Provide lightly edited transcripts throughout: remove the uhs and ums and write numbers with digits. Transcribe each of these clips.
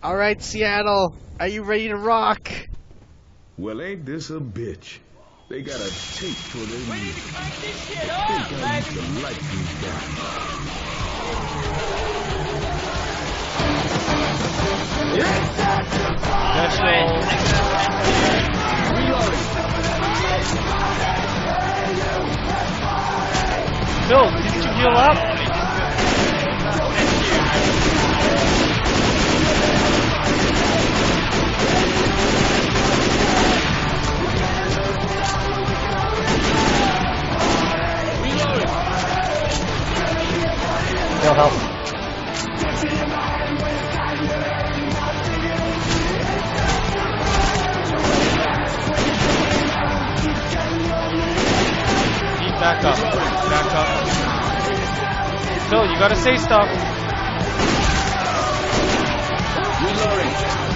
Alright, Seattle, are you ready to rock? Well, ain't this a bitch? They got a tape for their music. We need to crank this shit I up, think I used to like these guys. Phil, didn't you heal up? Phil, help. Back up. Back up. Phil, you gotta say stuff. Reloading.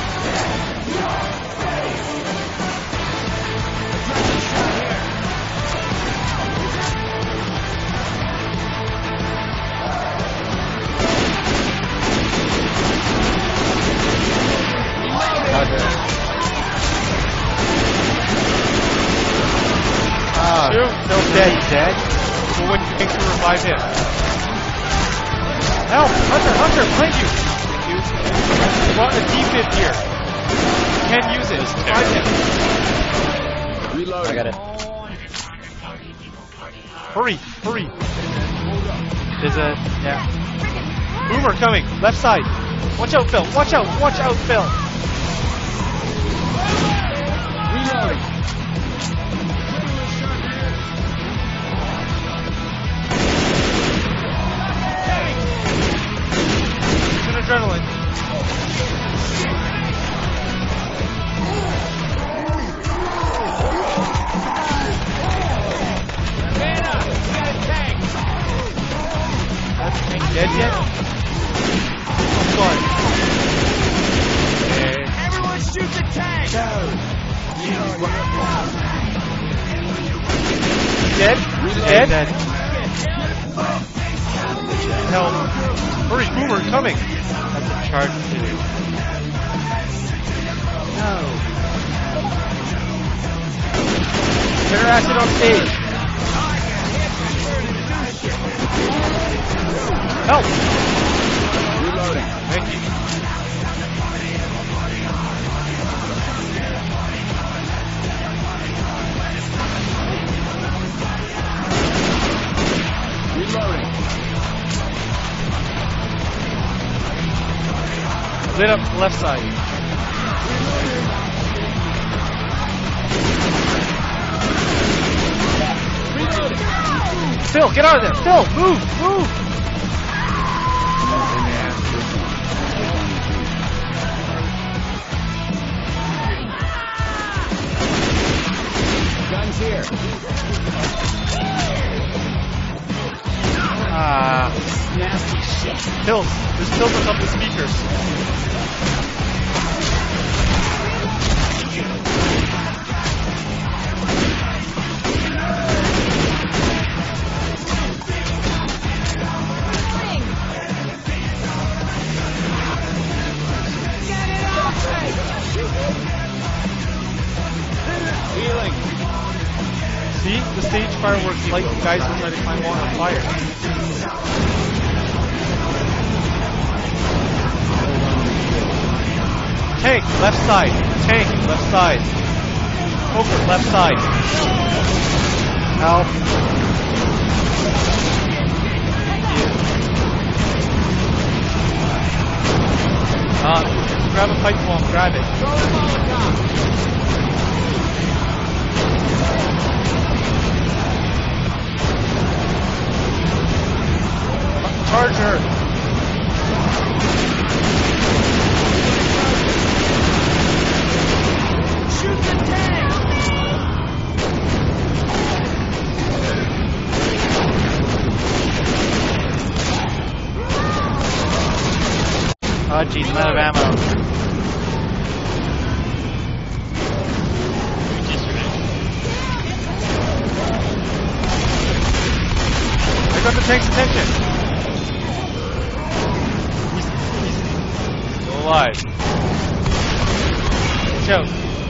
Phil's dead. He's dead. Well, when you think to revive him. Help! Hunter, behind you! You brought a defib here. You can't use it. Revive him. Reloading. I got it. Hurry! There's a... yeah. Boomer coming! Left side! Watch out, Phil! Watch out, Phil! Reloading. Adrenaline. Dead yet? Oh, God. Everyone shoot the tank! Dead? Dead. Help. Hurry, Boomer, coming! That's a charge to do. No. Center acid on stage. Help! Reloading. Thank you. Reloading. Lit up left side. Reloading. Phil, get out of there! Phil, move! Guns here. Nasty shit. Pills. There's pills on top of the speakers. Healing. See? The stage fireworks like the guys who try to climb on fire. Tank, left side. Tank, left side. Poker, left side. Help. Grab a pipe bomb, grab it. Charge her. Shoot the tank! Oh jeez, I'm out of ammo. I got the tank's attention. He's still alive. Watch out.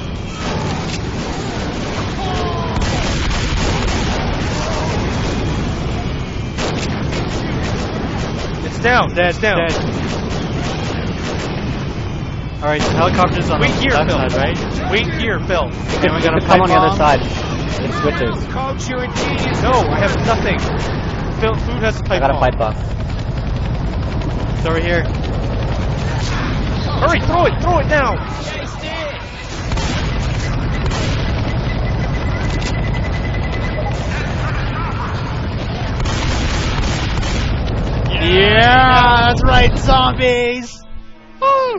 It's down. It's down. Alright, the helicopter's on Wait the here, left Phil. side, right? Wait here, Phil. And we gotta Come on the pipe other bomb. side. It switches. Coach, you're a genius. No, I have nothing. Phil, food has a I pipe got a bomb. pipe bomb. It's over here. Hurry, throw it now. Chased it. Yeah, that's right, zombies! Woo!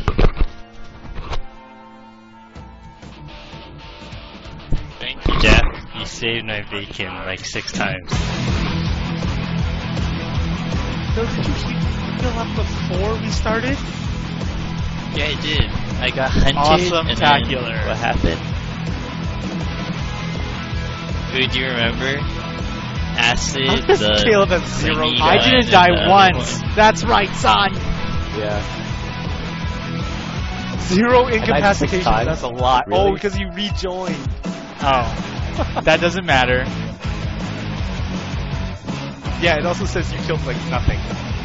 Thank you, Jeff. You saved my bacon like 6 times. Phil, did you fill up before we started? Yeah, I did. I got hunted. Awesome, And tacular. then what happened? Who do you remember? Acid, the Caleb has 0 thingy I one, didn't and die the other once. one. That's right, son. Yeah. 0 died 6 incapacitation. times. That's a lot. Really? Oh, because you rejoined. Oh, that doesn't matter. Yeah, it also says you killed like nothing.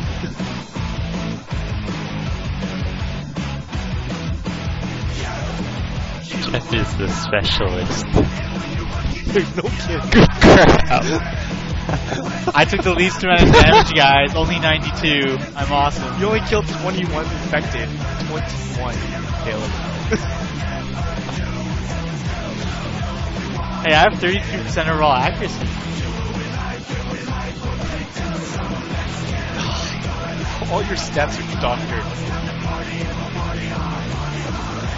Jeff is the specialist. There's no kid. I took the least amount of damage, guys. Only 92. I'm awesome. You only killed 21 infected. 21, Caleb. Hey, I have 32% overall accuracy. All your stats are doctored.